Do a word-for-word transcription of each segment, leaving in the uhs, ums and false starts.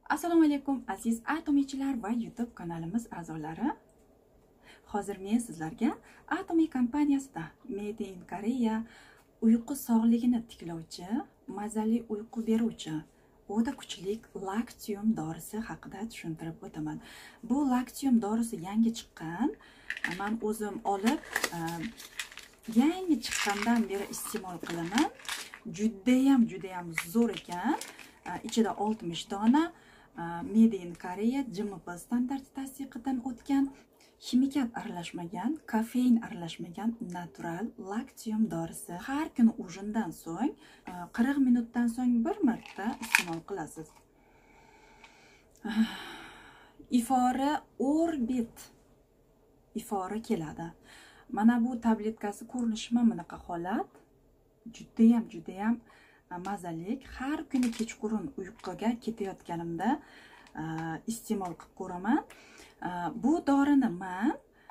Assalomu alaykum aziz atomiychilar va YouTube kanalimiz a'zolari. Hozir men sizlarga Atomiy kompaniyasida Made in Korea uyqu sog'ligini tiklovchi, mazali uyqu beruvchi o'ta kuchli Lactium dorisi haqida tushuntirib o'taman. Bu Lactium dorisi yangi chiqqan. Men o'zim olib, yangi chiqqandan beri iste'mol qilaman. Juda ham juda ham zo'r ekan. Ichida oltmish dona Made in Korea G M P standart tasdiqidan o'tgan, ximikat aralashmagan, kofein aralashmagan natural Lactium dorisi. Har kuni ujindan so'ng qirq minutdan so'ng bir marta iste'mol qilasiz. Ifori Orbit ifori keladi. Mana bu tabletkasi ko'rinishi mana bunaqa holat. Juda ham juda ham mazalik. Har kuni kechqurun uyquga ketayotganimda iste'mol qilib ko'raman. Bu dorini men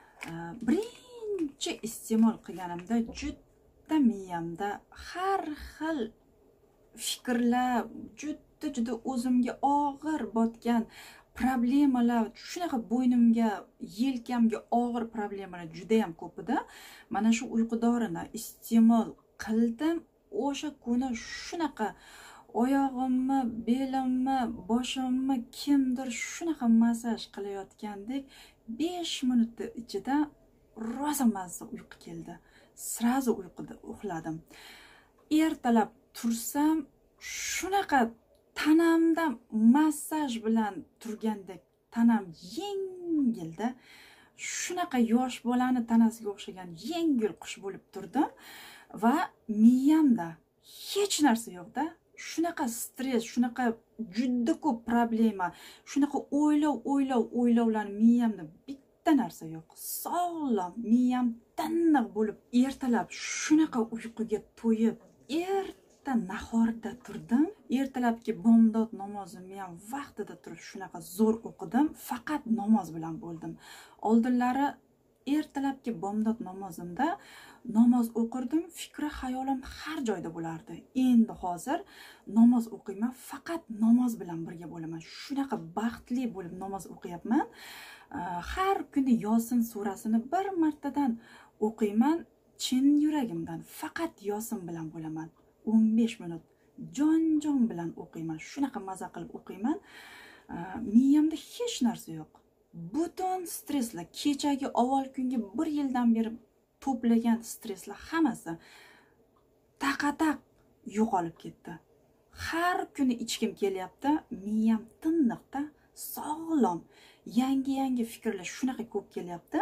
birinchi iste'mol qilganimda juda miyamda har xil fikrlar, juda juda o'zimga og'ir botgan problemalar, shunaqa bo'ynimga, yelkamga og'ir problemalar juda ham ko'p edi. Mana shu uyqu dorini iste'mol qildim. O'sha kuni shunaqa oyog'imni, belimni, boshimni kimdir shunaqa massaj qilayotgandek besh minut ichida rosa mazza uyqu keldi. Srazu uyquda uxladim. Ertalab tursam shunaqa tanamda massaj bilan turgandek tanam yengildi. Shunaqa yosh bolani tanasiga o'xshagan yengil qush bo'lib turdim va miyamda hech narsa yo'qda. Shunaqa stress, shunaqa juda ko'p problema, shunaqa o'ylov, o'ylov, o'ylovlar miyamda bitta narsa yo'q. Sog'lom, miyam tiniq bo'lib, ertalab shunaqa uyquga to'yib, erta nahorda turdim. Ertalabki bomdod namozimni ham vaqtida turib shunaqa zo'r o'qidim. Faqat namoz bilan bo'ldim. Oldinlari ertalabki bomdod namozimda namoz o'qirdim, fikri xayolim har joyda bo'lardi. Endi hozir namoz o'qiyman, faqat namoz bilan birga bo'laman. Shunaqa baxtli bo'lib namoz o'qiyapman. Har kuni Yosin surasini bir martadan o'qiyman, chin yuragimdan. Faqat Yosin bilan bo'laman. o'n besh minut jon-jon bilan o'qiyman. Shunaqa maza qilib o'qiyman. Miyamda hech narsa yo'q. Butun stresslar, kechagi avval kungi bir yildan beri to'plagan stresslar hammasi taqataq yo'qolib ketdi. Har kuni ichkim kelyapti, miyam tiniqda, sog'lom, yangi-yangi fikrlar shunaqa ko'p kelyapti.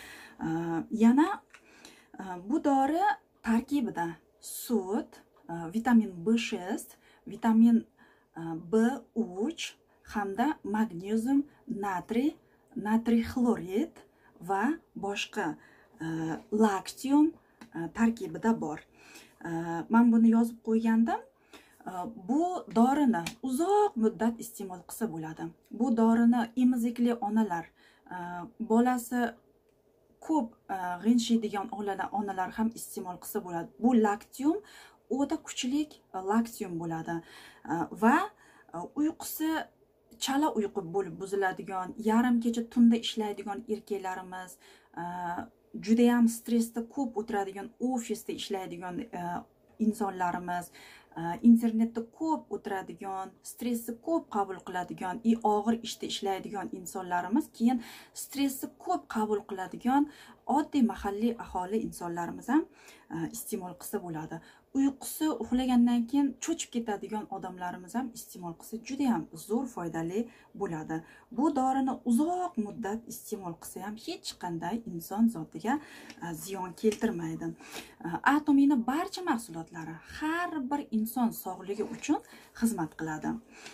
Yana bu dori tarkibida sut, vitamin B шесть, vitamin B uch hamda magnezium, natriy, natriy xlorid va boshqa Lactium tarkibida bor. Men buni yozib qo'ygandim. Bu dorini uzoq muddat iste'mol qilsa bo'ladi. Bu dorini emizikli onalar, bolasi ko'p g'inshiydigan onalar ham iste'mol qilsa bo'ladi. Bu Lactium o'ta kuchli Lactium bo'ladi va uyqusi chala uyqu bo'lib buziladigan, yarim kecha tunda ishlaydigan erkaklarimiz, juda ham stressda ko'p o'tiradigan, ofisda ishlaydigan insonlarimiz, internetda ko'p o'tiradigan, stressni ko'p qabul qiladigan, i og'ir ishda ishlaydigan insonlarimiz, keyin stressni ko'p qabul qiladigan oddiy mahalliy aholi insonlarimiz ham iste'mol qilsa bo'ladi. Uyqusi uxlagandan keyin cho'chib ketadigan odamlarimiz ham iste'mol qilsa juda ham zo'r foydali bo'ladi. Bu dorini uzoq muddat iste'mol qilsa ham hech qanday inson zotiga ziyon keltirmaydi. Atomiyning barcha mahsulotlari har bir inson sog'ligi uchun xizmat qiladi.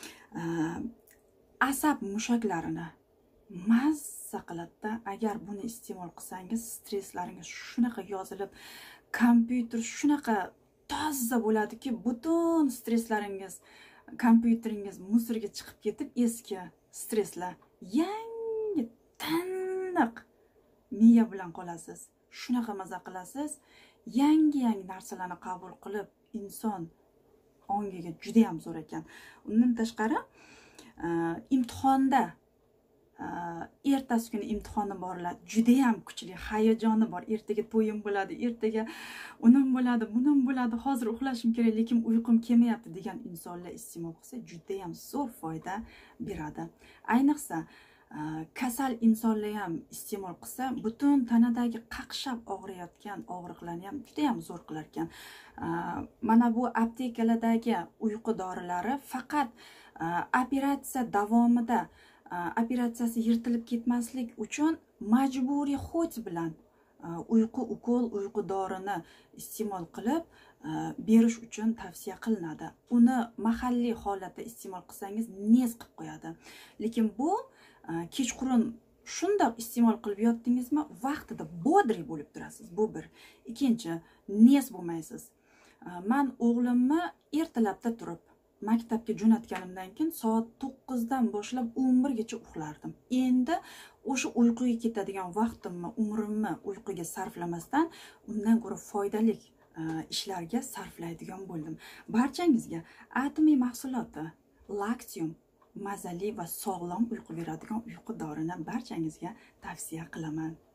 Asab mushaklarini mazza qiladi. Agar buni iste'mol qilsangiz, stresslaringiz shunaqa yozilib, kompyuter shunaqa toza bo'ladiki, butun stresslaringiz, kompyuteringiz musirga chiqib ketib, eski stresslar yangi tiniq miya bilan qolasiz. Shunaqa maza qilasiz. Yangi-yangi narsalarni qabul qilib, inson ongiga juda ham zo'r ekan. Undan tashqari imtihonda ertasi kuni imtihoni borlar, juda ham kuchli hayajoni bor. Ertaga to'yim bo'ladi, ertaga unim bo'ladi, bunim bo'ladi, hozir uxlashim kerak, lekin uyqum kelmayapti degan insonlar iste'mol qilsa juda ham zo'r foyda beradi. Ayniqsa kasal insonlar ham iste'mol qilsa, butun tanadagi qaqshab og'riyotgan og'riqlarni ham juda ham zo'r qilar ekan. Mana bu aptekalardagi uyqu dorilari faqat operatsiya davomida operatsiyasi yirtilib ketmaslik uchun majburiy xot bilan uyqu ukol, uyqu dorini iste'mol qilib berish uchun tavsiya qilinadi. Uni mahalliy holatda iste'mol qilsangiz nez qilib qo'yadi. Lekin bu kechqurun shundoq iste'mol qilib yotdingizmi, vaqtida bodri bo'lib turasiz. Bu bir. Ikkinchi, nez bo'lmaysiz. Men o'g'limni ertalabda turib maktabga jo'natganimdan keyin soat to'qqizdan boshlab o'n birgacha uxlardim. Endi o'sha uyquga ketadigan vaqtimni, umrimni uyquga sarflamasdan undan ko'ra foydali ishlarga sarflaydigan bo'ldim. Barchangizga Atomiy mahsuloti Lactium mazali va sog'lom uyqu beradigan uyqu dorini barchangizga tavsiya qilaman.